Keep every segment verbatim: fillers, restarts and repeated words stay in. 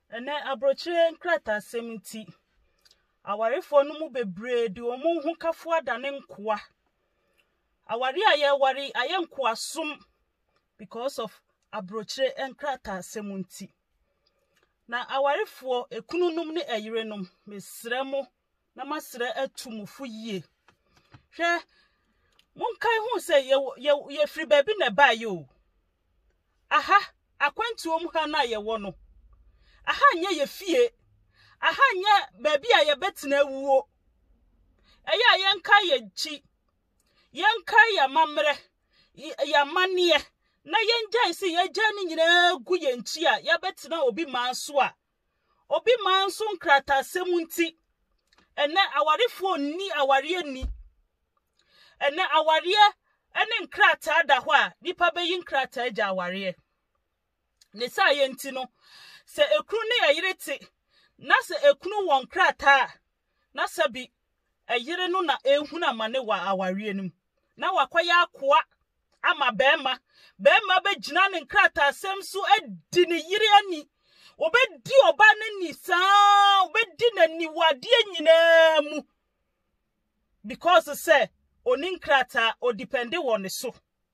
ene abrochire nkrata seventy awarefo no mu bebre di omo hu kafo adane nkoa awari aye wari aye nkoa sum because of abrochire nkrata seventy na awarefo ekununum ne ayirenum mesremo na masre atumufu yie hwe monkai hu se ye ye free baby na ba yo aha akwantuom ha na ye wo no aha nya ye fie aha nya baby a ye betina wuo eya yenka ye chi yenka ya mamre ya manie na yenjan si ye jani nyina gu ye nchi a ya betina obi manso a obi manso nkrata semunti ene awarefo ni aware ni ene aware ene nkrata da ho a nipa be yin nkrata agya aware ne sa ye nti no se ekunu ne ayirete na se ekunu won nkrata na sabi ayire no na ehunu amane wa aware nim na wakwaya akoa ama bema bema be gina ne nkrata asem so edi ne yire ani obedi oba ne ni saa obedi na ni wade nyina mu because say oni nkrata o depend won so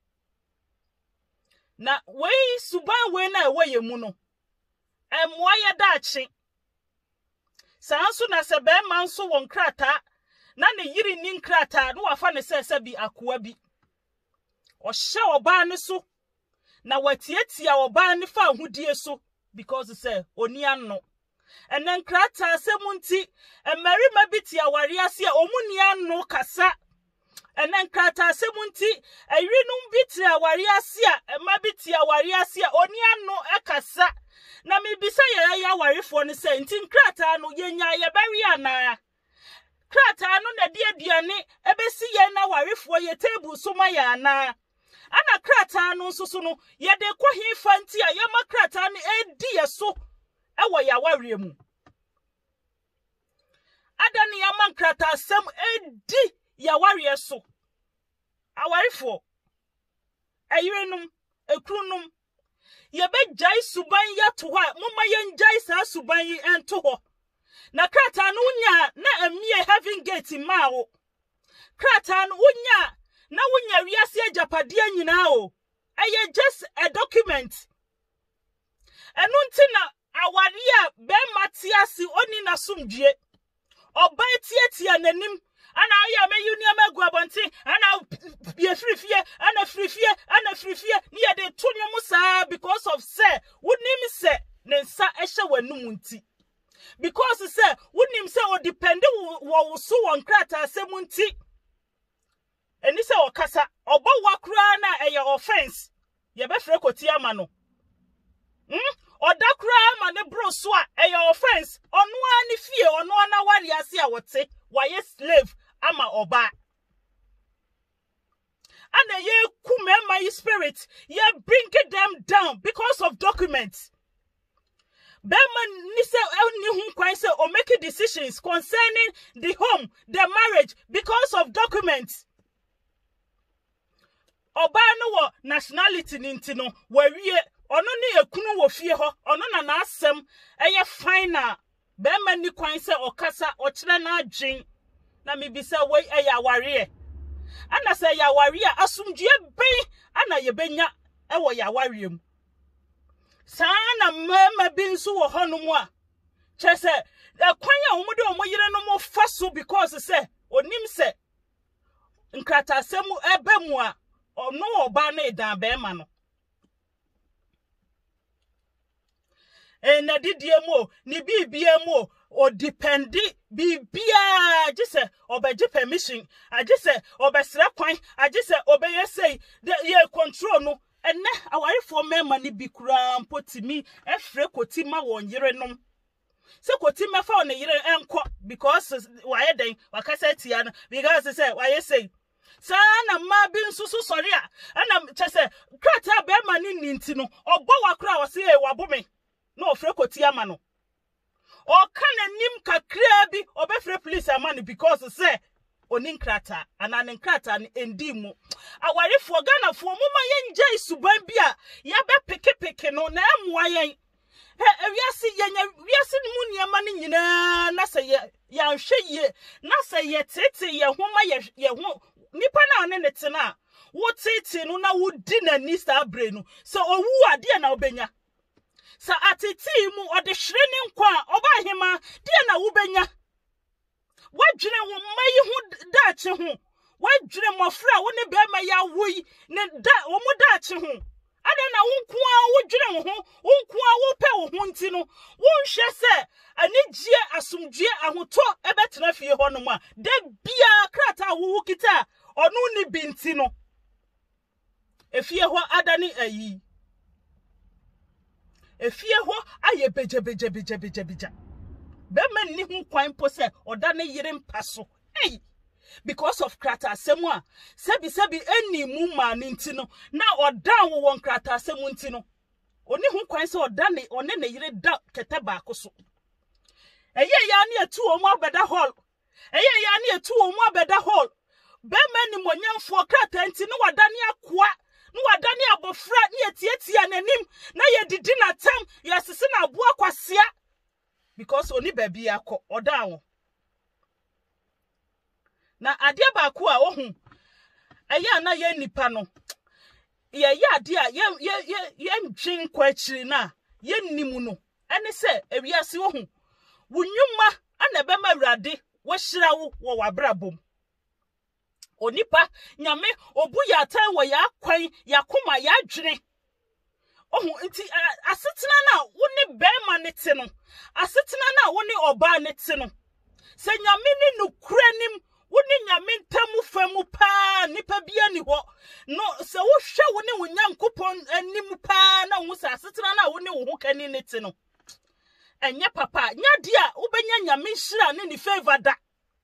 na we suban we na we ye mu no emwa ye daachi saa so na se bema nso won nkrata na ne yiri ni nkrata no wafa ne sese bi akoa bi o hye oba ne so na watietia oba ne fa ahudie so because say oni anno enen nkrata semunti emarima biti aware ase a omuni anno kasa enen nkrata semunti ayirinum biti aware ase a ema biti aware ase a oni anno ekasa na mebisa ye ya awarefo ne say nti nkrata no yenya ye bari ana krata no na die diane ebesi ye na awarefo ye table so ma ya ana ana krata no nsusu no ye de ko hifa nti a ye ma krata no edi ye so ewo ya ware mu adani ya ma krata sem edi ya ware so awarefo ayirenum ekrunum ye be jai suban ya to ha mumma ye njai sa suban yi ento ho na krata no nya na emie heaven gate ma wo krata no nya na wunya wiase ajapadia nyina o eye just a document enu ntina aware a be matiasi oni na sumdue oba tietia nanim ana aya me yunia magu abonti ana be frifie ana frifie ana frifie ni ye de tonwom saa because of say wonim say ne nsa ehye wanum nti because say wonim say o depend wo so won krata asemunti eni se okasa obo wakura na eye offense ye be frɛ koti ama no hm odakura ama ne bro so a eye offense ono ani fie ono na wari ase a wote waye slave ama oba and ye kumema my spirit ye bring them down because of documents Bema ni se ni hu kwan se o make decisions concerning the home the marriage because of documents oba no wo nationality ni nti no wawie ono ne ekunu wo fie ho ono na na asem eye final bema ni kwan se okasa o kire na adwen na mebisa we eye aware ana se ya aware asumdue ben ana ye benya e wo ya aware mu sana mama bin so wo hono mu a che se ekwan a omude omoyire no mo faso because se onim se nkrata asemu ebe mu a ono oba na edan be ma no ena didie mu ni bibia mu o dependi bibia agise obeji permission agise obesra kwan agise obeye say ye control no ene awarefo mema ni bikura mpotimi efre kotima won yire nom se kotima fa on yire enko because waye den wakasa tia no because say waye say sana ma bi nsusu sori a ana chese krata be ma ni ninti no ogbo wakura wo se e wabome no ofre kotia ma no o kana nim kakra bi obefre police amani because say oni nkrata ana ne nkrata endi mu awarefo Ghanafo muma yenjai suban bia ya be peke peke no na amoa yen he ewiase yenya nyina na se ye ya hwe ye na se ye tete ye homa ye ye ho nipa na ne ne tena wo tete no na wo di na ni sa bre no so owu ade na obenya sa atete mu ode hwere ni nkwa oba hema de na wo benya wadwene wo mai ho daache ho wadwene mofra wo ne be ma ya woyi ne da wo mu daache ho ada na wonkoa wo dwene ho wonkoa wo pe wo ho nti no wonhwe se anigye asomdwe ahoto ebetena fie ho no ma de bia krata wo kita onu ni binti no efie ho adani ayi efie ho aye beje beje beje beje beje be man ni hu kwan po se oda ne yire mpaso hey because of krata asemu a sebi sebi eni mu ma ne nti no na oda wo won krata asemu nti no oni hu kwan se oda ne one ne yire da kete ba akoso eye ya ne etu omu abeda hall eye ya ne etu omu abeda hall be man ni monyamfo krata nti no wada ne akoa no wada ne abofra ne etietia nanim na ye didi na tam ye sese na abo akwasea because oni baby akọ oda wo na ade ba ko a ohun eye na ye nipa no ye ye ade a ye ye ye ndwin kwa akiri na ye nimu no ene se ewiase ohun wunyuma ana be ma wrade wo hyira wo wo wabrabom onipa nyame obu ya tan wo ya kwan ya koma ya dwene ohun nti asetena na wo ne be ma ne te no asetena na wo ne oba ne te no se nyame ni nukuranim wo ne nyame ntamu famu pa nipa bia ni ho no se wo hwe wo ne wo nyankopon anim pa na wo se asetena na wo ne wo ho kani ne te no enye papa nya dia wo benya nyame hira ne ni favor da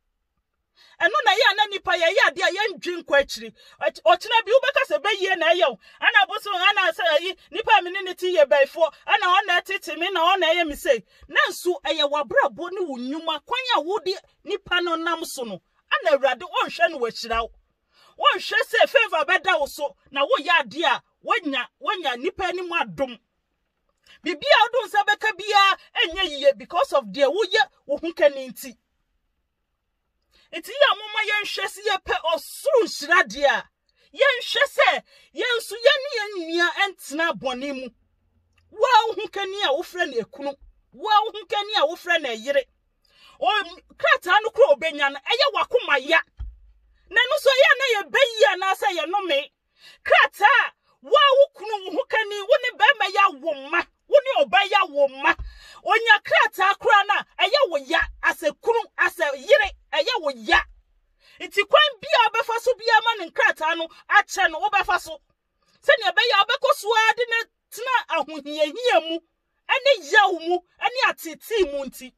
eno na ye na nipa ye ye ade ye ndwin kwa akiri ochina bi ubeka se be ye na ye ana boso ana se yi nipa me ne ti ye baifo ana ona tete me na ona ye mi sei na nso eye wabrabo ne wonyuma kwan ya wodi nipa no nam so no ana awrade onhwe no wachira wo onhwe se favor beda wo so na wo ye ade a wonya wonya nipa ni mu adom bibia odun se beka bia enye yiye because of the wo ye wo hu kani nti iti ya mama yen hwese ye pe osuru shirade a yen hwese yen su ye ne nnua entena bone mu wa hu kani a wo frɛ na ekunu wa hu kani a wo frɛ na yire o krata no kro obenya na eye wakoma ya na no so ye na ye beyi na sa ye no me krata wa wo kunu hu kani wo ne be ma ya wo ma wo ne obaya wo ma onya krata kra na eye wo ya asekunu ase yire eye wo ya iti kwan bia obefa so bia ma ne krata no ache no obefa so se ne be ya obekoso ade ne tena ahohiahia mu ene yawo mu ene atiti mu nti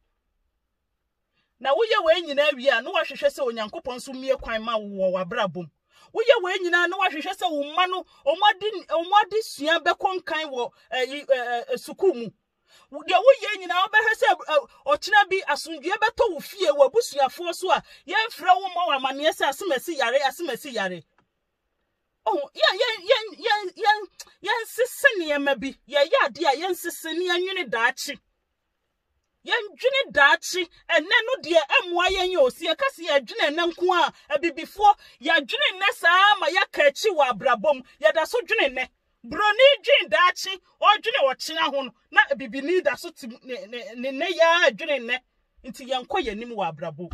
na wo ye we nyina wi a no wahwehwe se onyankopon so mie kwan ma wo wabrabom wo ye we nyina no wahwehwe se wo ma no omodi omodi sua bekonkan wo suku mu de wo ye nyina obehwe se ochina bi asundue beto wo fie wo abusuafo so a ye mfra wo ma wamane se asemasi yare asemasi yare oh ye ye ye ye ye sisene ye mabi ye ye ade a ye sisene anwene daachi ye ndwene daachi enne no de emwa ye ye osie kase ye dwene enne nko a abibifo ye dwene nne saa ma ya ka achi wa abrabom ye da so dwene nne broni dwene daachi o dwene wo kyena ho no na bibini da so ti ne ne ya dwene nne nti ye nko ye nim wa abrabo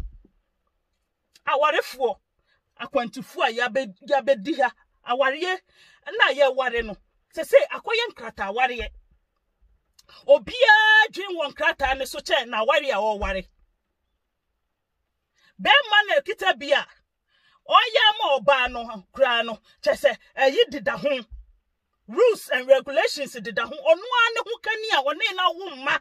awarefo akwantifo a ya be ya be di ha aware na ye ware no se se akoye nkrata aware obia dwen won krata ne so che na ware a wo ware be ma na kita bia oya ma oba no kra no che se ayi dida ho rules and regulations dida ho onu ane ho kani a woni na wo ma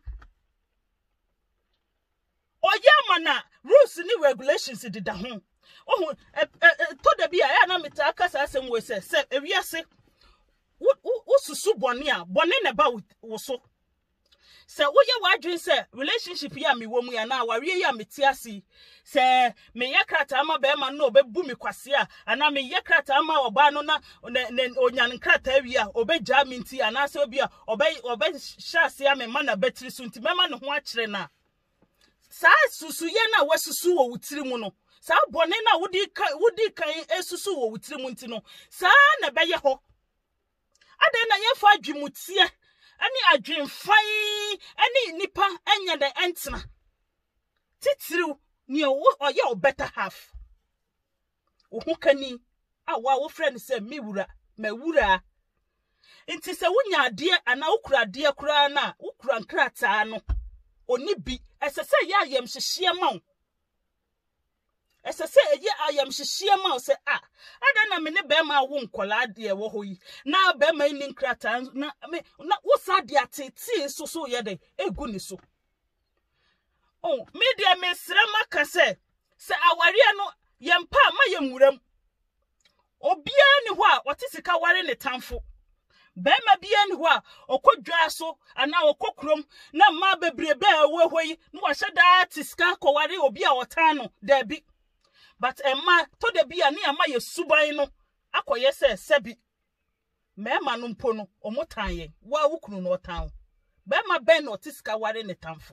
oya ma na rules ni regulations dida ho oh to da bia ya na meta akasa asem we se se ewiase wo susu bone a bone na ba wo so se wo ye wadwen se relationship ya me wo mu ya na aware ya metiasi se me ye krata ama be ma no obebu me kwase a ana me ye krata ama oba no na onyan krata wi a obegya me nti ana se obi a obe obe hyase ya me ma na betri so nti me ma no ho akire na sa susu ye na wasusu wo wutiri mu no sa bone na wudi wudi kan esusu wo wutiri mu nti no sa na beye ho ade na ye fa adwimutie ani adwemfan ani nipa enye de entena titiriw ni oye o better half wo kani a wa wo friend say me wura ma wura nti se wunya ade ana ukura ade kura na ukura nkrata no oni bi esese ya yem hyehye ma esese ye ayem hyehye ma se a ada na me ne be ma wo nkola ade wo hoyi na be ma ni nkrata na me na wo sa ade atete so so ye de egu ni so oh media me sra maka se se aware no yempa ma yemuram obia ni ho a wote sika ware ne tamfo bema bia ni ho a okodwa so ana okokrom na ma bebrebe awe hoyi no wahye da tiska koware obi a wotan no da bi but emma to da bia ne ama ye suban no akoye se sebi mema no mpo no omotan ye wa wukunu no otan bema ben no tiska ware ne tamfo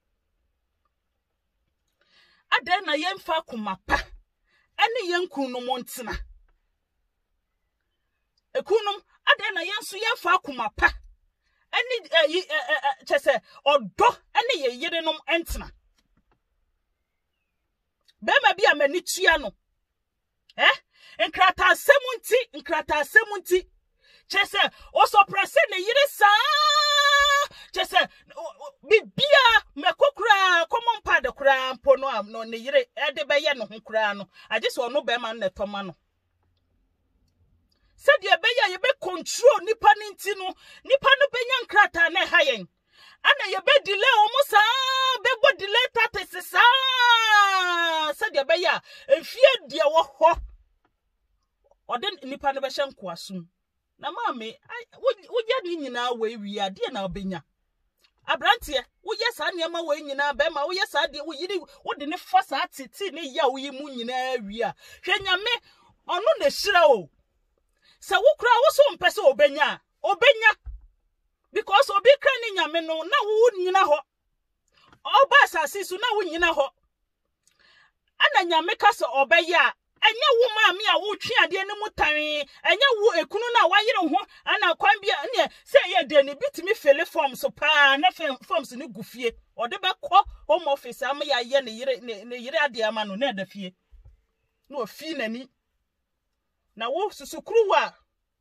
ade na yemfa komapa ene yenkunu no montena ekunum ade na yensu yemfa komapa ene chese odo ene ye yerenom entena bema bia mani tua no eh nkrata semunti nkrata semunti chese osoprese ne yire sa chese bibia mekokura common pad kura mpono am no ne yire ede be ye no ho kura no age so no be ma no toma no se de be ye be control nipa ninti no nipa no benya nkrata na hayen ana ye be delay omo sa be go delay thirty sa se de be ya efie de wo ho ode nipa no be hye nko asum na maame wo ye ni nyina we wi ade na obenya abrantie wo ye sa niam we nyina be ma wo ye sa de wo yiri wo de ne fa sa titi ne ya wo yi mu nyina wi a hwe nyame ono na hira o se wo kura wo so mpese obenya obenya because obi kra ni nyame no na wo nyina ho oba asase su na wo nyina ho ana nyame ka se obeya anya wo maami a wo twe ade ne mutan anya wo ekunu na wayere ho ana kwan bia ne se ye de ne bitimi fele form so pa na forms ne gufie ode be kɔ home office am ya ye ne yire ne yire ade ama no na da fie na ofi nani na wo susukuru wa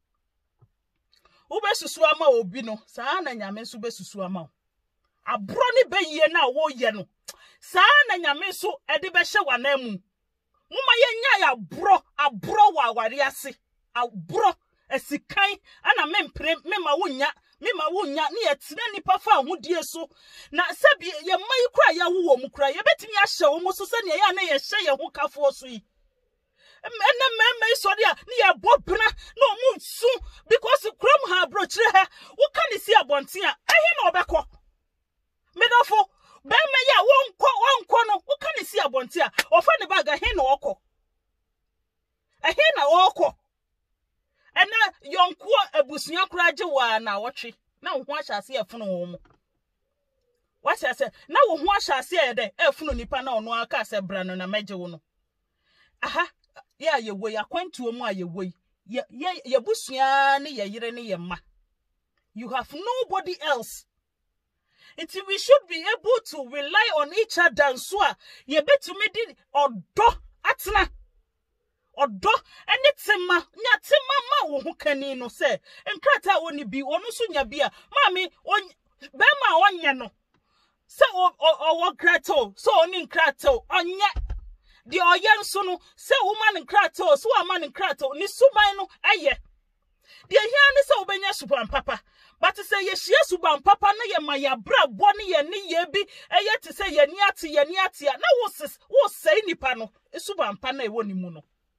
wo be susu ama obi no saa na nyame so be susu ama abro ne be yie na wo ye no saa na nyame so ede be hye wanamu muma yenya ya bro abro wa ware ase abro esikan ana mempre mema wonya mema wonya ne yetine nipa fa ahodie so na sebi ye mai kura ya wo mu kura ye betimi ahye wo mu so se ne ya na ye hye ye ho kafo so yi enne mema so dia ne ye bobra na omu su because krom ha bro kire ha wo ka ne si abonten a ehe na obekọ medofo bema ya wonko wonko no wo ka ne si abonte a ofa ne baga he na okọ ehe na okọ ena yonko abusua kura je wa na wotwe na wo ho ahyase efunu wo mu wase na wo ho ahyase e de efunu nipa na ono aka se bra no na meje wo no aha ya ye wo ya kwantuo mu a ye wo ye ye busua ne ye yire ne ye ma you have nobody else. Until we should be able to rely on each other so ye betumi di odo atena odo anything ma nyatima ma wo ho kani no se nkrata woni bi onu so nya bi a maami be ma onye no se o o krato so oni nkrato onye di oye nso no se woman nkrato so woman nkrato ni suban no eye di ehia ni se obenya suban papa. But say ye shie suban papa na ye ma ya bra bo ne ye ne ye bi eye te say ye ni ate ye ni ate na wo wo say nipa no suban pa na e woni mu no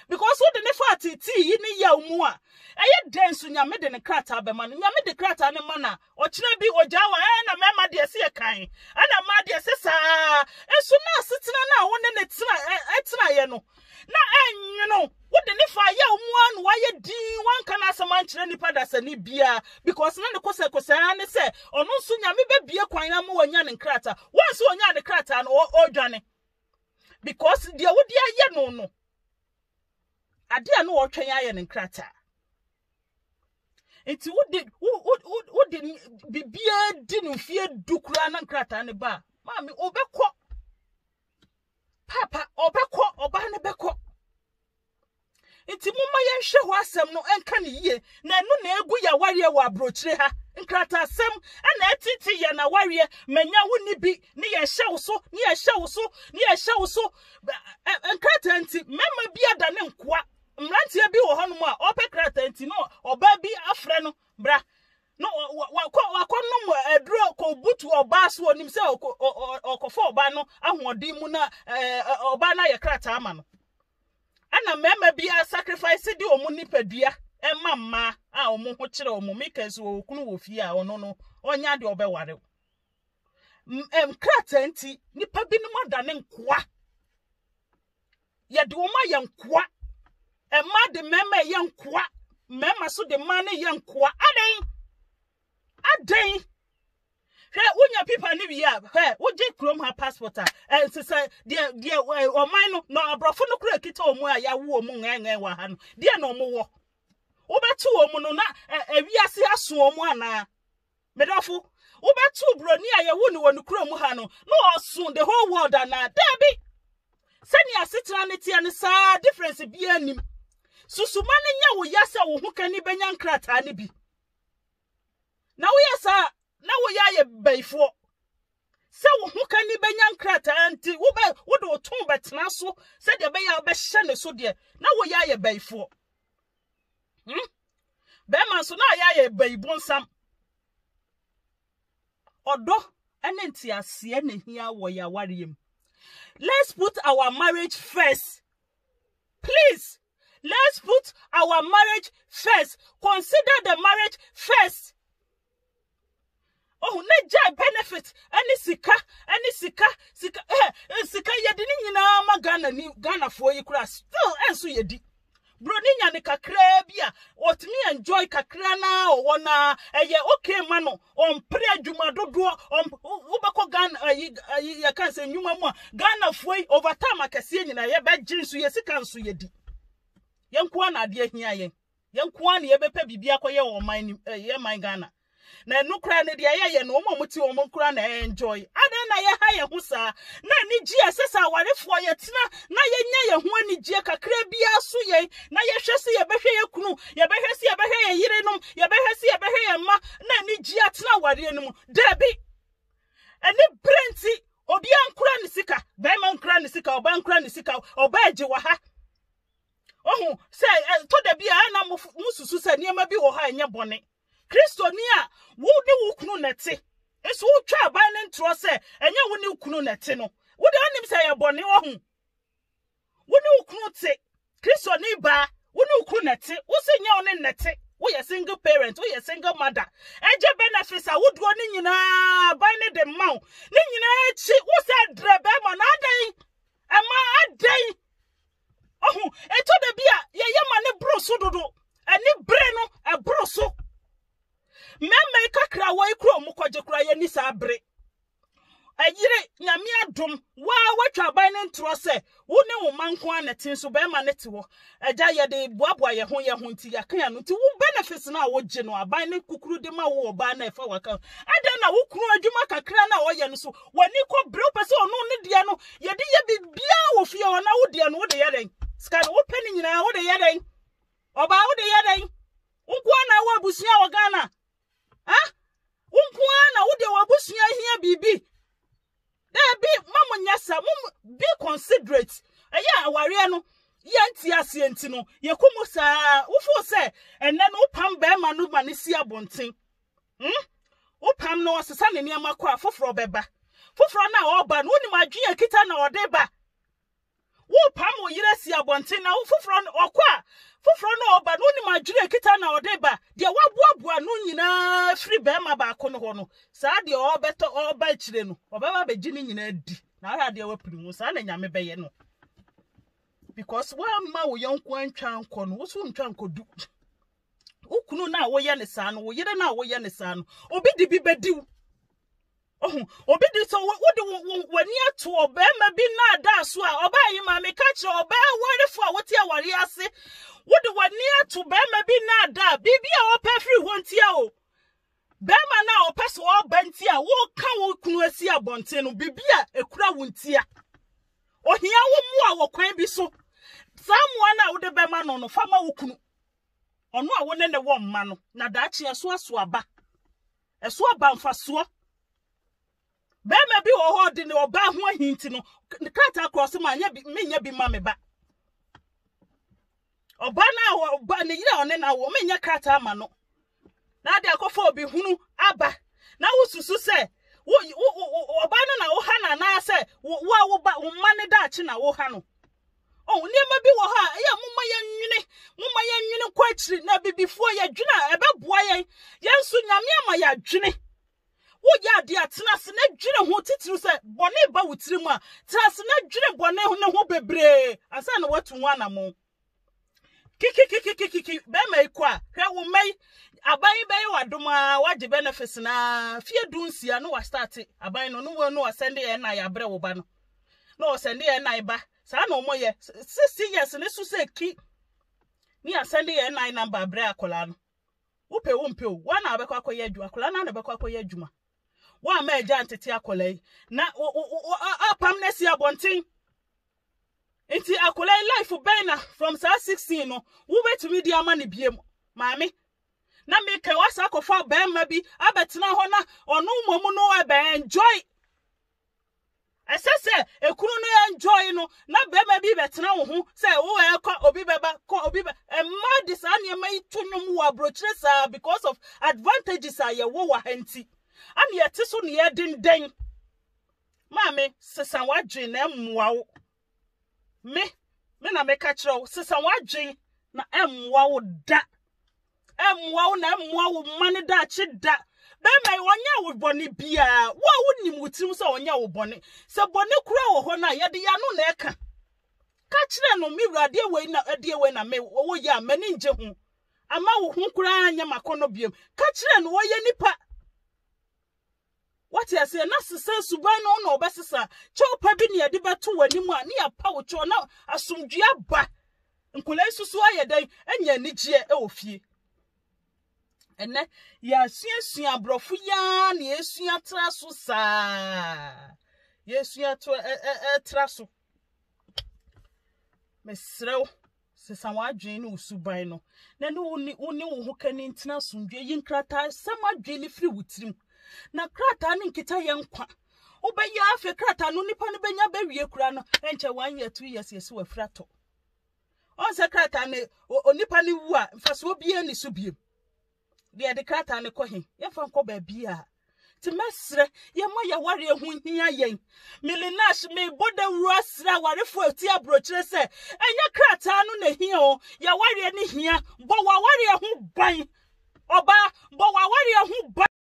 because what the nefati tea yini ya umua. Aye densu nyame de ne krata bema no nyame de krata ne mana ochina bi ojawa eh na mema de se kan ana ma de se sa ensu na sitina na won ne tina etina ye no na enyu no what the nefa ya umua no waye din wan kana asama nkyere nipa da sani bia because na ne kosa kosa ne se ono nsu nyame be bie kwan na mo wanya ne krata once onya ne krata no odwane because dia wodi aye no no ade a no otwen aye ne krata. Iti wudi wudi wudi bibia di no fie dukura na nkrata ne ba mami obekọ papa obekọ oba ne bekọ iti mumma ye hwe ho asem no enka ne yie na enu na egu ya ware wa abrochire ha nkrata asem na etiti ye na ware manya woni bi ne ye hye wo so ne ye hye wo so ne ye hye wo so nkrata nti mema bia da ne nkoa mrantie bi wo hono a ope krata nti no oba bi afre no bra no wakọ wakọ no edro ko butu oba so onim se okofo oba no ahoɔden mu na oba na ye krata ama no ana mema bi a sacrifice di omu nipadua emma mma a omu ho kire omu mekase okunu wo fie a ono no onya de obeware em krata nti nipa bi no modane nkoa ye de omu ye nkoa Emma de mema yankoa mema so de man yankoa aden aden he unya pipa ni bia he woje krom ha passport a eh sese de de oman no no abrofo no kura kita omu a ya wo omu ngengen wa ha no de na omu wo obetu omu no na ewiase aso omu ana medafo obetu broni a ya wo ni wonu kura omu ha no no oso the whole world ana dabi seni asitra ne tia ne sa difference bia nim susumane nya wo yasa wo hu kani benya nkrata ne bi na wo yasa na wo ya ye baifo se wo hu kani benya nkrata anti wo ba wo do ton betena so se de be ya be hye ne so de na wo ya ye baifo hm be man so na ya ye baibonsam odo ene ntiase ne hia wo ya wariem. Let's put our marriage first. Please, let's put our marriage first. Consider the marriage first. Oh, neja benefit. Any sika, any sika, sika, eh, sika yedini nyina ma Ghana ni Ghana for you kura still enso yedi. Bro ninya ne kakra bia otimi enjoy kakra na wona eye okay mano on pre adwuma dodo on ubeko Ghana ya kan se nyuma mu Ghana foi over time akase nyina ye be jinsu ye sika nso yedi yenko na ade ahia yen yenko na ye bepa bibia koye wo man ye man Ghana na nukra ne de ye ye no mo muti wo mo kra na enjoy adan na ye ha ye hu sa na ni ji asesa warefo ye tena na ye nya ye hu ani ji kakra bia so ye na ye hwese ye behwe ye kunu ye behwe se ye behwe ye yirenom ye behwe se ye behwe ye ma na ni ji atena ware enum dabi eni brenti obi ankura ni sika be man kura ni sika oba ankura ni sika oba eje wa ha ohu se to da bia na mususu se niam bi wo ha enye bone Kristo ni a wo de wo kunu nete eso wo twa ban ne ntro se enye wo ne kunu nete no wo de onim se ye bone wo hu wo ne wo kunu te Kristo ni ba wo ne kunu nete wo se nya one nete wo ye single parent wo ye single mother eje benefits a wo do ni nyina ban ne de maw ni nyina chi wo se drebe ma na adan ama adan ohu eto de bia ye ye ma ne bro so dodo ani bre no e bro so mema kakra wo ikro mu kwaje kura ye ni sa bre ayire nyame adom wa watwa ban ne ntro se wo ne wo manko anetin so be ma nete wo agya ye de boaboa ye ho ye ho nti yakan no nti wo benefits na wo gye no aban ne kukuru de ma wo ba na efa waka ada na wo kunu adwuma kakra na wo ye no so wani ko bre pese ono ne de no ye de ye bibia wo fie ona wo de no wo de ye den scan wo pani nyina wo de ye den oba wo de ye den unko na wo abusia wo Ghana ah unko na wo de wo abusia hia bibi there be mama nyasa mum be considerate eya aware no ye nti ase nti no ye kumu saa wo fo se enne no pam be ma no ma ne si abonten hm wo pam no sesa ne niam akwa foforo beba foforo na oba no ni madwe akita na ode ba wo pam wo yire si abonten na wo foforo no okwa foforo no oba no ni madwire kita na odeba de waboaboa no nyina free be ma ba ko no ho no saa de obeto oba kire no obeba be gini nyina di na ara de wapiri mu saa na nyame beye no because wa ma wo yonko antwa anko no wo so ntwa ankodu ukunu na wo ye ne saa no wo yire na wo ye ne saa no obi di bi bediw oh obi di so wo de wani ato obema bi na da so a oba yi ma me ka kire oba wore fo a wote aware ase wo de wani ato bema bi na da bibia wo pa free ho ntia o bema na opa so oba ntia wo ka wo kunu asi abonte no bibia ekura wo ntia ohia wo mu a wo kwan bi so samoa na wo de bema no no fama wo kunu ono a wo ne ne wo mma no na da chi eso aso aba eso aba mfaso bema bi wo ho de ne oba ho ahinti no krata cross ma nya bi menya bi ma me ba oba na oba ne yira one na wo menya krata ama no na de akofo obi hunu aba na wo susu se wo oba no na wo ha na na se wo wo ba wo ma ne da chi na wo ha no oh niema bi wo ha ya mumma ya nwene mumma ya nwene kwachiri na bibifo ya dwena ebeboa yen yensu nyame ama ya dwene wo ya de atena se na dwene ho titiru se bone ba wutiri mu a tena se na dwene bone ho ne ho bebre asa na watu ho anamo kiki kiki kiki kiki be mai kwa hwe wo mai aban be wadoma waje benefits na fie dunsia no wa start aban no no no send e na ya bre wo ba no no send e na ba sa na omoye sixty years ne su se ki ni asende ye nine number bre akola no upe wo mpe o wa na abekwa akoye adwuma akola na na abekwa akoye adwuma wa ma eja antete akola yi na apam na si abonten enti akola life bena from sa sixteen no wo betumi di ama ne biem maami na me ka wasa akofa ba ma bi abetena ho na ono momu no ebe enjoy Asese ekunu no enjoy no na bema bi betena wo ho se wo e kwa obi beba ko obi be e ma dis ane ma itunum wo abrochire sa because of advantages are ye wo wa hanti ane ye tiso ne ye denden maame sesan wadwen na emwa wo me me na me ka kire wo sesan wadwen na emwa wo da emwa wo na emwa wo mane da chi da bema wonya wo boni bia wo wonim wutim so wonya wo boni se boni kura wo ho na ye de ya no na eka ka kire no mi wurade we na ade we na me wo ya mani nje hu ama wo hu kura anya makono biem ka kire no wo ye nipa what you say na sese suban no na obesesa chopa bi ne ye de beto wani mu a ne ya pa wo cho na asomdua ba nkula isusu aye dan anya nigye e wo fie ene ya suasu abrofo ya na esua traso sa yesua to e traso mesrew sesan wadwen no usuban no na ne woni woni wo ho kani ntina sundwe yinkrata samadwe ni firi wutirim na krata ne nkita ye nkwa obeya afi krata no nipa ne benya bawie kura no enche one year two years yesu wafrato on se krata ne onipa ne wu a mfaso obie ni so biem de de krata ne ko he ye fa nko ba bia ti mesre ye mo ya ware hu hia yen milinash me boda ruasra warefo ati abrochire se enya krata no na hia o ya ware ne hia bo wa ware hu ban oba bo wa ware hu ban